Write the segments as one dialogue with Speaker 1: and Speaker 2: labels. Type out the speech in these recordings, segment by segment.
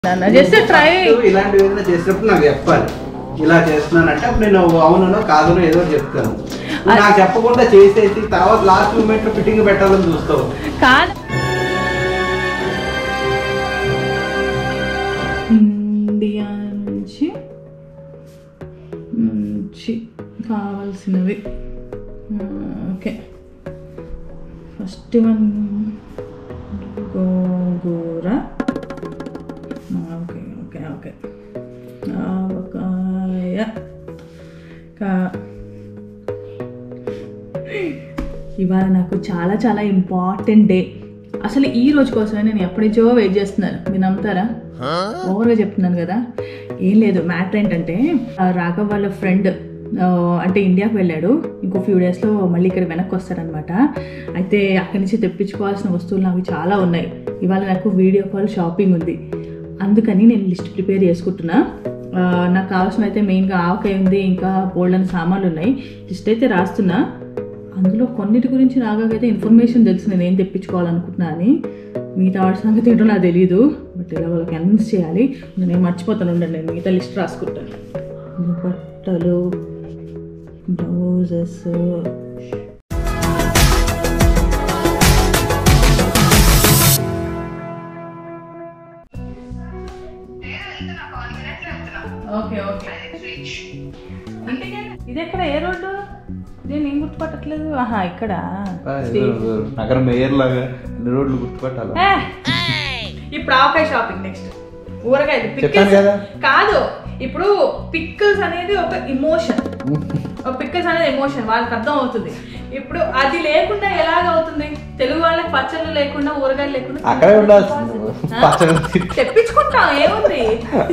Speaker 1: Just try
Speaker 2: ఇలాంటివి ఏదైనా చేసినప్పుడు నాకు చెప్పాలి ఇలా చేస్తున్నానంటే అప్పుడు నేను అవునో కాదనో ఏదో చెప్తాను నాకు చెప్పకుండా చేసేసి తర్వాత లాస్ట్ మూమెంట్ లో ఫిట్టింగ్ పెట్టాలని చూస్తావు
Speaker 1: కాదు ఇండియా నుంచి కావాల్సినవి okay first one gongura okay okay okay avakaya ఇవాళ నాకు చాలా చాలా ఇంపార్టెంట్ డే అసలు ఈ రోజు కోసమే నేను ఎప్పటిచో వెయిట్ చేస్తున్నాను మీరు నమ్ముతారా ఓవర్గా చెప్తున్నాను కదా ఏం లేదు మ్యాటర్ ఏంటంటే రాఘవ్ వాళ్ళ ఫ్రెండ్ అంటే ఇండియాకి వెళ్ళాడు ఇంకో ఫ్యూ డేస్లో మళ్ళీ ఇక్కడ వెనక్కి వస్తారనమాట అయితే అక్కడి నుంచి తెప్పించుకోవాల్సిన వస్తువులు నాకు చాలా ఉన్నాయి ఇవాళ నాకు వీడియో కాల్ షాపింగ్ ఉంది అందుకని నేను లిస్ట్ ప్రిపేర్ చేసుకుంటున్నా నాకు కావాల్సిన అయితే మెయిన్గా ఆవకాయ ఉంది ఇంకా బోల్డన్ సామాన్లు ఉన్నాయి లిస్ట్ అయితే రాస్తున్నా అందులో కొన్నిటి గురించి రాగాకైతే ఇన్ఫర్మేషన్ తెలుసు నేను ఏం తెప్పించుకోవాలనుకుంటున్నా అని మిగతా వాడి సంగతి ఏంటో నాకు తెలీదు బట్ ఇలా వాళ్ళకి అనౌన్స్ చేయాలి నేను మర్చిపోతాను ఉండండి నేను మిగతా లిస్ట్ రాసుకుంటాను బట్టలు బ్లౌజెస్ ఓకే ఓకే ఇది ఎక్కడ ఏ రోడ్డు నేను ఏం గుర్తుపట్టట్లేదు ఆహా ఇక్కడ
Speaker 2: నగరం మేయర్ లాగా అన్ని రోడ్లు గుర్తుపట్టాలి
Speaker 1: ఇప్పుడు ఆవకాయ షాపింగ్ నెక్స్ట్ ఊరగాయలు కాదు ఇప్పుడు పిక్కల్స్ అనేది ఒక ఇమోషన్ పిక్కల్స్ అనేది ఎమోషన్ వాళ్ళకి అర్థం అవుతుంది ఇప్పుడు అది లేకుండా ఎలాగవుతుంది తెలుగు వాళ్ళకి పచ్చళ్ళు లేకుండా ఊరగాయలు లేకుండా తెప్పించుకుంటాం ఏముంది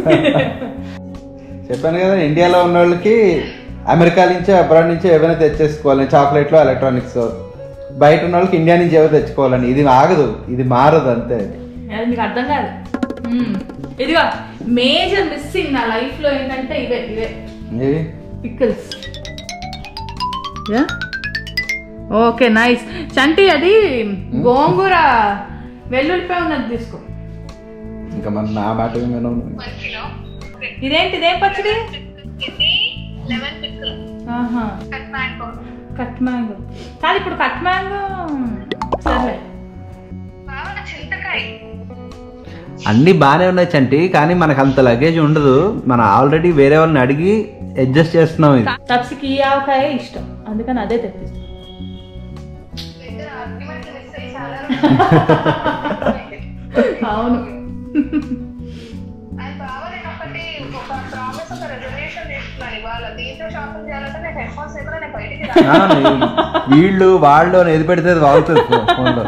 Speaker 2: చెప్పాను కదా ఇండియాలో ఉన్న వాళ్ళకి అమెరికా నుంచి అబ్రాడ్ నుంచి ఏమైనా తెచ్చేసుకోవాలి చాక్లెట్లు ఎలక్ట్రానిక్స్ బయట ఉన్న వాళ్ళకి ఇండియా నుంచి ఏవో తెచ్చుకోవాలని ఇది ఆగదు ఇది మారదు అంతే
Speaker 1: మీకు అర్థం కాదు ఇదిగో మేజర్ మిస్సింగ్ నా లైఫ్ లో ఏంటంటే ఇవే ఇవే పిక్కల్స్ ఓకే నైస్ చంటి అది గోంగూర వెల్లుల్లిపాయ ఉన్నది తీసుకో
Speaker 2: ఇంకా మన నా మాట
Speaker 1: ఇదేంటి ఇదేం పచ్చడి కట్ మ్యాంగో కాదు ఇప్పుడు కట్ మ్యాంగో సరే
Speaker 2: అన్ని బాగానే ఉన్నాయి చంటి కానీ మనకు అంత లగేజ్ ఉండదు మనం ఆల్రెడీ వేరే వాళ్ళని అడిగి అడ్జస్ట్ చేస్తున్నాం ఇది
Speaker 1: తప్సికి ఈ ఆవకాయ ఇష్టం అందుకని అదే తెప్పిస్తాం అవును
Speaker 2: వీళ్ళు వాళ్ళు అని ఎది పెడితే అది వాగుతుంది ఫోన్లో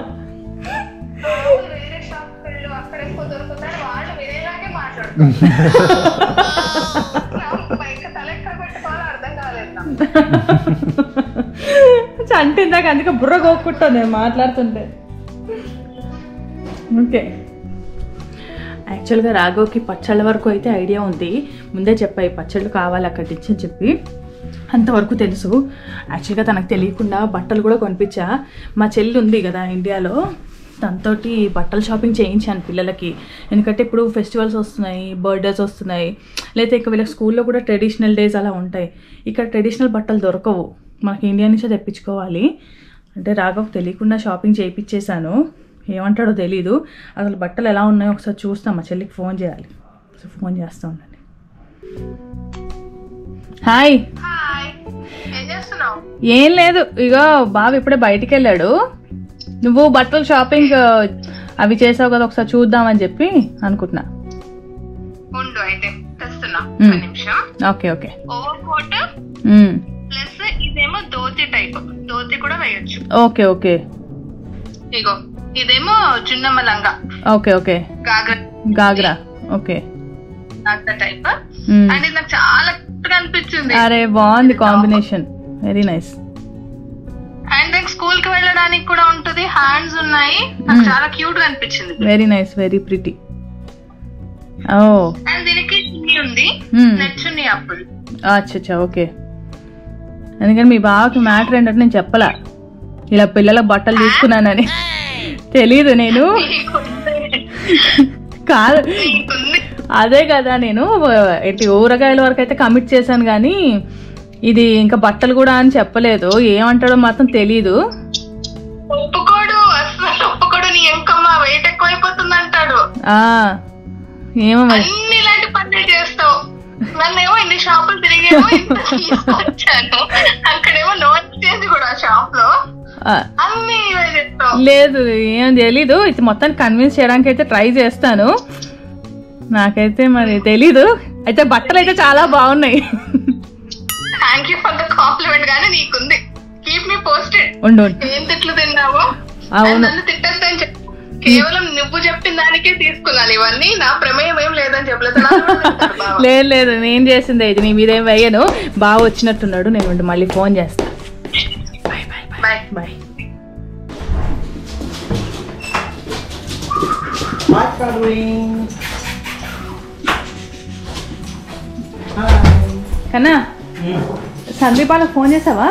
Speaker 1: చంటి ఇందాక అందుకే బుర్ర గోక్కుంటాను నేను మాట్లాడుతుంటే ఓకే యాక్చువల్గా రాఘవ్కి పచ్చళ్ళ వరకు అయితే ఐడియా ఉంది ముందే చెప్పాయి పచ్చళ్ళు కావాలి అక్కడి నుంచి అని చెప్పి అంతవరకు తెలుసు యాక్చువల్గా తనకు తెలియకుండా బట్టలు కూడా కొనిపించా మా చెల్లి ఉంది కదా ఇండియాలో తనతోటి బట్టల షాపింగ్ చేయించాను పిల్లలకి ఎందుకంటే ఇప్పుడు ఫెస్టివల్స్ వస్తున్నాయి బర్త్డేస్ వస్తున్నాయి లేకపోతే ఇక వీళ్ళకి స్కూల్లో కూడా ట్రెడిషనల్ డేస్ అలా ఉంటాయి ఇక్కడ ట్రెడిషనల్ బట్టలు దొరకవు మనకి ఇండియా నుంచే తెప్పించుకోవాలి అంటే రాఘవ్ తెలియకుండా షాపింగ్ చేయించేసాను ఏమంటాడో తెలీదు అసలు బట్టలు ఎలా ఉన్నాయో ఒకసారి చూస్తాం మా చెల్లికి ఫోన్ చేయాలి ఫోన్ చేస్తా ఉండండి హాయ్ ఏం లేదు ఇగో బాబు ఇప్పుడే బయటికి వెళ్ళాడు నువ్వు బట్టలు షాపింగ్ అవి చేసావు కదా ఒకసారి చూద్దామని చెప్పి అనుకుంటున్నా ఓకే ఓకే ఓకే ఓకే
Speaker 3: ఇగో ఇదేమో చిన్నమ్మ లంగా
Speaker 1: okay okay ghagra okay
Speaker 3: type and ఇది నాకు చాలా క్యూట్ గా అనిపించింది
Speaker 1: అరే బాగుంది combination very nice
Speaker 3: and then school కి వెళ్ళడానికి కూడా ఉంటది హ్యాండ్స్ ఉన్నాయి నాకు చాలా క్యూట్ గా అనిపించింది
Speaker 1: వెరీ నైస్ వెరీ ప్రిటీ ఓ
Speaker 3: అండ్ దీనికి చున్నీ ఉంది నెట్ చున్నీ అప్పుడు
Speaker 1: అచ్చా ఓకే ఎందుకంటే మీ బావకి మ్యాటర్ ఏంటంటే నేను చెప్పలా ఇలా పిల్లల బట్టలు తీసుకున్నానని తెలీదు నేను కాదు అదే కదా నేను ఊరగాయల వరకు అయితే కమిట్ చేశాను కానీ ఇది ఇంకా బట్టలు కూడా అని చెప్పలేదు. ఏమంటాడో మాత్రం తెలీదు.
Speaker 3: ఒప్పుకోడు, అసలు ఒప్పుకోడు. నీ ఎంకమ్మా వెయిట్ ఎక్కువైపోతుంది అంటాడు.
Speaker 1: ఏమో మరి
Speaker 3: అన్ని ఇలాంటి పనులు చేస్తావు. నన్నేమో ఇన్ని షాపులు తిరిగేమో తీసుకొచ్చాను, అక్కడేమో నోట్ చేసి కూడా షాప్ లో అన్ని చేస్తావు.
Speaker 1: లేదు ఏం తెలీదు. ఇది మొత్తం కన్విన్స్ చేయడానికి అయితే ట్రై చేస్తాను. నాకైతే మరి తెలీదు. అయితే బట్టలు అయితే చాలా బాగున్నాయి.
Speaker 3: Thank you for the compliment. గానీ నీకుంది, కీప్ మీ పోస్టెడ్.
Speaker 1: ఉండు
Speaker 3: ఏం తిట్లు తిన్నావో నన్ను తిట్టద్దని చెప్పి కేవలం నువ్వు చెప్పిన దానికే తీసుకున్నాను ఇవన్నీ. నా ప్రమేయం ఏం లేదని చెప్పలేదు.
Speaker 1: లేదు లేదు నేను చేసింది ఇది. నీ మీదేం వేయను. బాగా వచ్చినట్టున్నాడు. నేను మళ్ళీ ఫోన్ చేస్తా. Bye bye bye bye. కన్నా సందీప్ వాళ్ళకి ఫోన్ చేసావా?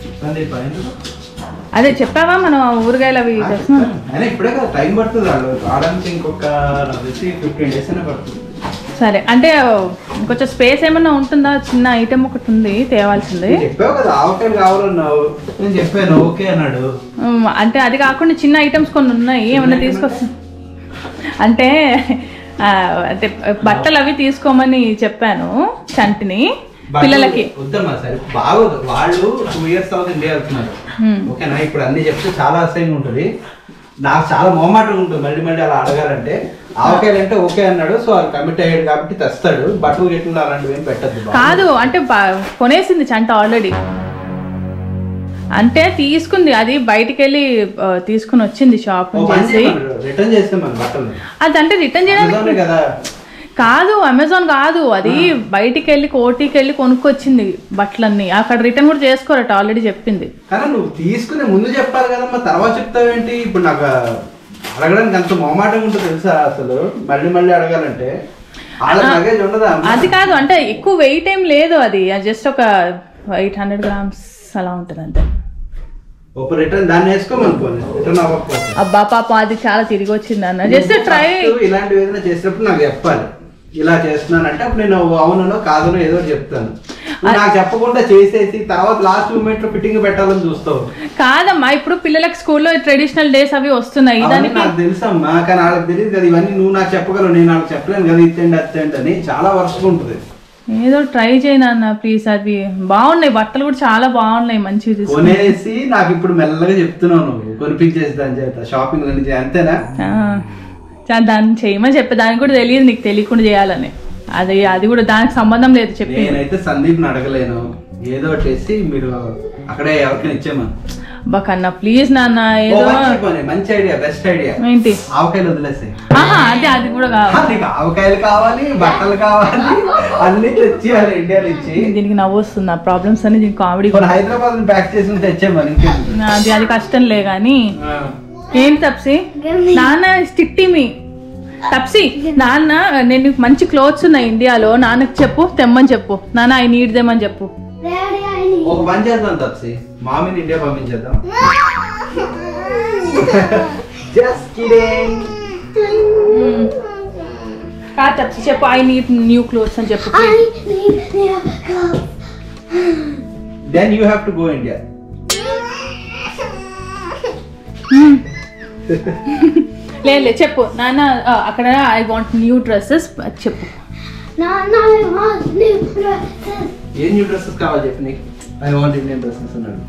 Speaker 1: అదే చెప్పావా మనం ఊరగాయలు అవి తెస్తున్నాం.
Speaker 2: ఇప్పుడే కదా టైం పడుతుంది రావడానికి. ఇంకొక 15 days అయినా పడుతుంది.
Speaker 1: సరే అంటే కొంచెం స్పేస్ ఏమన్నా ఉంటుందా? చిన్న ఐటమ్ ఒకటి ఉంది తేవాల్సింది.
Speaker 2: చెప్పావు కదా ఆవకాయలు కావాలన్నావు. నేను చెప్పాను ఓకే అన్నాడు.
Speaker 1: అంటే అది కాకుండా చిన్న ఐటమ్స్ కొన్ని ఉన్నాయి. ఏమన్నా తీసుకొస్తా అంటే అంటే బట్టలు అవి తీసుకోమని చెప్పాను చంటిని పిల్లలకి.
Speaker 2: వద్దమ్మా సరే బాగోదు. వాళ్ళు 2 years తర్వాత ఇండియా వెళ్తున్నారు. ఓకేనా? ఇప్పుడు అన్ని చెప్తే చాలా అసహ్యంగా ఉంటుంది. నాకు చాలా మొహమాటం ఉంటుంది మళ్ళీ మళ్ళీ అలా అడగాలంటే. ఆవకాయలు అంటే ఓకే అన్నాడు. సో అది కమిట్ అయ్యాడు కాబట్టి తెస్తాడు. బట్టలు గిట్లు అలాంటివి ఏం పెట్టద్దు.
Speaker 1: కాదు అంటే కొనేసింది చంట ఆల్రెడీ. అంటే తీసుకుంది అది బయటికి వెళ్ళి తీసుకుని వచ్చింది షాప్ నుంచి.
Speaker 2: రిటర్న్ చేస్తే మన బట్టలు
Speaker 1: అది అంటే రిటర్న్ చేయడానికి
Speaker 2: కదా.
Speaker 1: కాదు అమెజాన్ కాదు అది. బయటికి వెళ్ళి కోటికి వెళ్ళి కొనుక్కొచ్చింది బట్టలన్నీ. అక్కడ రిటర్న్ కూడా చేసుకోరట ఆల్రెడీ చెప్పింది.
Speaker 2: కానీ నువ్వు తీసుకునే ముందు చెప్పాలి కదమ్మా. తర్వాత చెప్తావేంటి? ఇప్పుడు నాకు అడగడానికి అంత మొహమాటంగా ఉంటుంది తెలుసా అసలు. మళ్ళీ మళ్ళీ అడగాలంటే లగేజ్ ఉండదా?
Speaker 1: అది కాదు అంటే ఎక్కువ వెయిట్ ఏం లేదు. అది జస్ట్ ఒక 800 grams అలా ఉంటుంది అంతే.
Speaker 2: రిటర్న్ దాన్ని వేసుకోమనుకోండి. రిటర్న్ అవ్వకపోతే
Speaker 1: అబ్బా పాపం అది చాలా తిరిగి వచ్చింది అన్న. Just try.
Speaker 2: ఇలాంటివి ఏదైనా చేసినప్పుడు నాకు చెప్పాలి. ఇలా చేస్తున్నానంటే అప్పుడు నేను అవునో కాదనో ఏదో చెప్తాను. నాకు చెప్పకుండా చేసేసి తర్వాత లాస్ట్ మూమెంట్ లో ఫిట్టింగ్ పెట్టాలని చూస్తావు.
Speaker 1: కాదమ్మా ఇప్పుడు పిల్లలకి స్కూల్లో ట్రెడిషనల్ డేస్ అవి వస్తున్నాయి. దానికి
Speaker 2: నాకు తెలుసమ్మా. కానీ వాళ్ళకి తెలియదు కదా ఇవన్నీ. నువ్వు నాకు చెప్పగలవు, నేను నాకు చెప్పలేను కదా. ఇచ్చేయండి అచ్చేయండి అని చాలా వర్షం ఉంటుంది.
Speaker 1: ఏదో ట్రై చేయను అన్న ప్లీజ్. అది బాగున్నాయి బట్టలు కూడా చాలా బాగున్నాయి. మంచిగా
Speaker 2: కొనేసి నాకు ఇప్పుడు మెల్లగా చెప్తున్నావు నువ్వు కొనిపించేసి దాని చేత షాపింగ్ అని. అంతేనా?
Speaker 1: దాన్ని చేయమని చెప్పే. దానికి కూడా తెలియదు నీకు తెలియకుండా చేయాలని. అది కూడా దానికి సంబంధం లేదు చెప్పి.
Speaker 2: నేనైతే సందీప్ని అడగలేను. ఏదో చేసి మీరు అక్కడే ఎవరికైనా ఇచ్చేమని.
Speaker 1: కన్నా ప్లీజ్ నాన్న. ఏదో
Speaker 2: మంచి ఐడియా, బెస్ట్ ఐడియా.
Speaker 1: ఏంటి?
Speaker 2: ఆవకాయలు వదిలేసి.
Speaker 1: అది కూడా కావాలి.
Speaker 2: ఆవకాయలు కావాలి, బట్టలు కావాలి, అన్ని తెచ్చేయాలి ఇండియా నుంచి. దీనికి
Speaker 1: నవ్వు వస్తుంది. ఆ ప్రాబ్లమ్స్ అన్ని దీనికి కామెడీ.
Speaker 2: హైదరాబాద్ ప్యాక్ చేసి తెచ్చేమని.
Speaker 1: అది కష్టంలే కానీ. ఏంటి తప్సి నాన్న స్టిట్టి మీ తప్సి నాన్న నేను మంచి క్లోత్స్ ఉన్నాయి ఇండియాలో. నాన్నకి చెప్పు తెమ్మని చెప్పు. నాన్న ఐ నీడ్ దెమ్ అని చెప్పు.
Speaker 2: ఒక పని చేద్దాం తప్సి, మామిని ఇండియా పంపించేద్దాం. Just kidding.
Speaker 1: కాదు తప్సి చెప్పు ఐ నీడ్ న్యూ క్లోత్స్ అని చెప్పు.
Speaker 2: Then you have to go India.
Speaker 1: లేదు చెప్పు నాన్న. అక్కడ ఐ వాంట్ న్యూ డ్రెస్సెస్ చెప్పు.
Speaker 2: ఏ న్యూ డ్రెస్సెస్ కావాలి చెప్పు. నీకు ఐ వాంట్ ఇండియన్ డ్రెస్సెస్ అన్నాడు.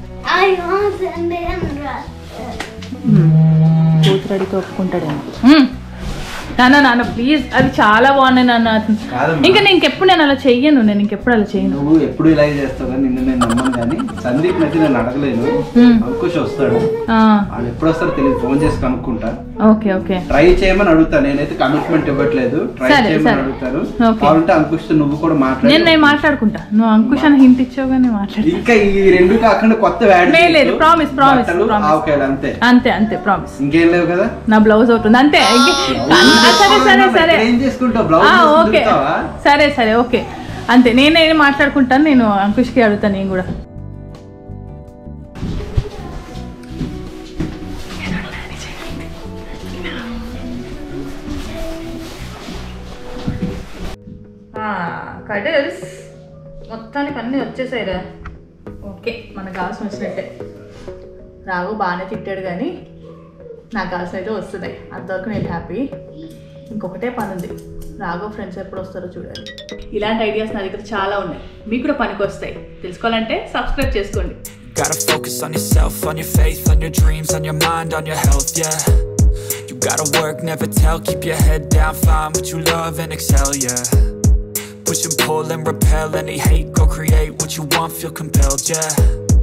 Speaker 1: కూతురడితో ఒప్పుకుంటాడేమో. నాన్న ప్లీజ్ అది చాలా బాగున్నాయి నాన్న. ఇంకా నేను ఇంకెప్పుడు నేను అలా చెయ్యను. నేను ఇంకెప్పుడు అలా చేయను.
Speaker 2: నువ్వు ఎప్పుడు ఇలాగే చేస్తావు కానీ నిన్ను నేను నమ్మను. కానీ సందీప్ అయితే నేను అడగలేను. అంకుష్ వస్తాడు. వాళ్ళు ఎప్పుడు వస్తారో తెలియదు. ఫోన్ చేసి కనుక్కుంటా.
Speaker 1: ఓకే ఓకే
Speaker 2: ట్రై చేయమని అడుగుతా. నేనైతే కమిట్మెంట్ ఇవ్వట్లేదు. ట్రై చేయమని అడుగుతాను. కావాలంటే అంకుష్ నువ్వు కూడా మాట్లాడు.
Speaker 1: నేను మాట్లాడుకుంటా. నువ్వు అంకుష్ అని హింట్ ఇచ్చావు కానీ మాట్లాడు.
Speaker 2: ఇంకా ఈ రెండు కాకుండా కొత్త
Speaker 1: లేదు. ప్రామిస్ ప్రామిస్
Speaker 2: అంతే
Speaker 1: అంతే అంతే ప్రామిస్.
Speaker 2: ఇంకేం లేవు కదా.
Speaker 1: నా బ్లౌజ్ అవుతుంది అంతే. సరే సరే సరే
Speaker 2: ఏం చేసుకుంటావు?
Speaker 1: ఓకే సరే సరే ఓకే అంతే. నేనే మాట్లాడుకుంటాను. నేను అంకుష్కి అడుగుతాను. నేను కూడా కడల్స్ మొత్తానికి అన్నీ వచ్చేసాయిరా. ఓకే, మనకు కావాల్సిన వచ్చినట్టే. రాఘవ్ బాగానే తిట్టాడు కానీ నాకు కావాల్సిన అయితే వస్తుంది. అంతవరకు నేను హ్యాపీ. ఇంకొకటే పని ఉంది, రాఘవ్ ఫ్రెండ్స్ ఎప్పుడు వస్తారో చూడాలి. ఇలాంటి ఐడియాస్ నా దగ్గర చాలా ఉన్నాయి, మీకు కూడా పనికి వస్తాయి. తెలుసుకోవాలంటే సబ్స్క్రైబ్ చేసుకోండి.
Speaker 4: Gotta focus on yourself, on your faith, on your dreams, on your mind, on your health, yeah. You gotta work, never tell, keep your head down, find what you love and excel, yeah. Push and pull and repel any hate, go create what you want, feel compelled, yeah.